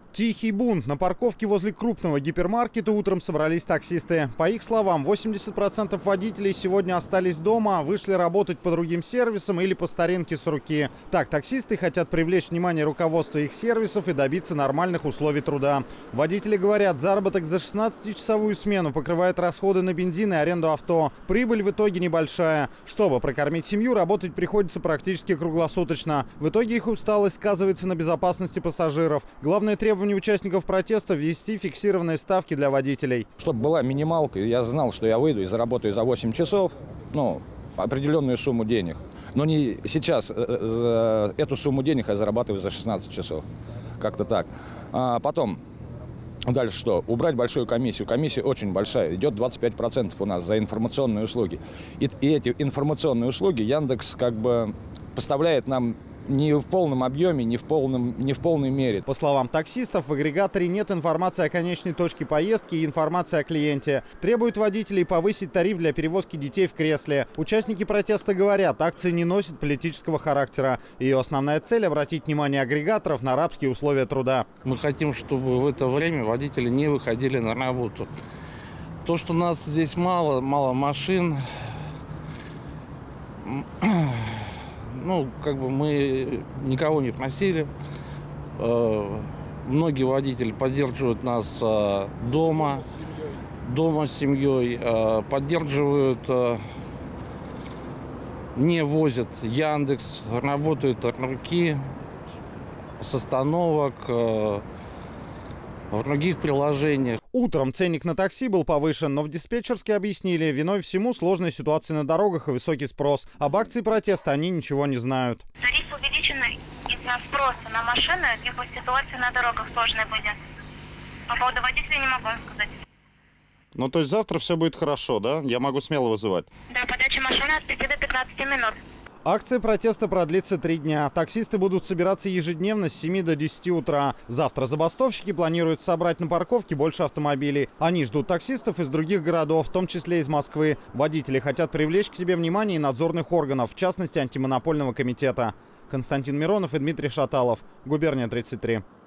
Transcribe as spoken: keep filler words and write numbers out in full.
Тихий бунт. На парковке возле крупного гипермаркета утром собрались таксисты. По их словам, восемьдесят процентов водителей сегодня остались дома, вышли работать по другим сервисам или по старинке с руки. Так, таксисты хотят привлечь внимание руководства их сервисов и добиться нормальных условий труда. Водители говорят, заработок за шестнадцатичасовую смену покрывает расходы на бензин и аренду авто. Прибыль в итоге небольшая. Чтобы прокормить семью, работать приходится практически круглосуточно. В итоге их усталость сказывается на безопасности пассажиров. Главное требование участников протеста — ввести фиксированные ставки для водителей. Чтобы была минималка, я знал, что я выйду и заработаю за восемь часов, ну, определенную сумму денег. Но не сейчас эту сумму денег я зарабатываю за шестнадцать часов. Как-то так. А потом, дальше что? Убрать большую комиссию. Комиссия очень большая. Идет двадцать пять процентов у нас за информационные услуги. И, и эти информационные услуги Яндекс как бы поставляет нам не в полном объеме, не в, полном, не в полной мере. По словам таксистов, в агрегаторе нет информации о конечной точке поездки и информации о клиенте. Требуют водителей повысить тариф для перевозки детей в кресле. Участники протеста говорят, акция не носит политического характера. Ее основная цель — обратить внимание агрегаторов на рабские условия труда. Мы хотим, чтобы в это время водители не выходили на работу. То, что нас здесь мало, мало машин, ну, как бы мы никого не просили. Многие водители поддерживают нас дома, дома с семьей, поддерживают, не возят Яндекс, работают от руки, с остановок, в других приложениях. Утром ценник на такси был повышен, но в диспетчерске объяснили, виной всему сложная ситуация на дорогах и высокий спрос. Об акции протеста они ничего не знают. Тариф увеличен из-за спроса на машины, либо ситуация на дорогах сложная будет. По поводу водителя не могу вам сказать. Ну, то есть завтра все будет хорошо, да? Я могу смело вызывать? Да, подача машины от пяти до пятнадцати минут. Акция протеста продлится три дня. Таксисты будут собираться ежедневно с семи до десяти утра. Завтра забастовщики планируют собрать на парковке больше автомобилей. Они ждут таксистов из других городов, в том числе из Москвы. Водители хотят привлечь к себе внимание и надзорных органов, в частности, антимонопольного комитета. Константин Миронов и Дмитрий Шаталов. Губерния тридцать три.